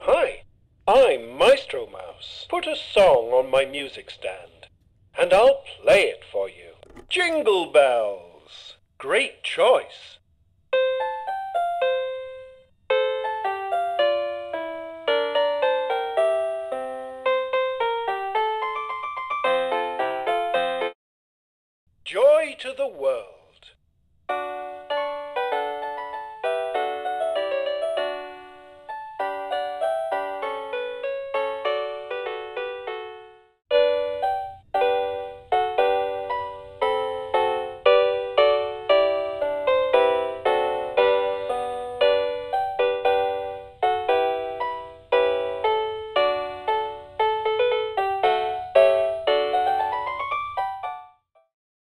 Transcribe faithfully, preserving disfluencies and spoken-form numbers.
Hi, I'm Maestro Mouse. Put a song on my music stand, and I'll play it for you. Jingle bells! Great choice. Joy to the world.